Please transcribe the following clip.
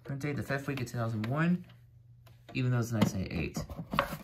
Print date, the 5th week of 2001, even though it's 1998.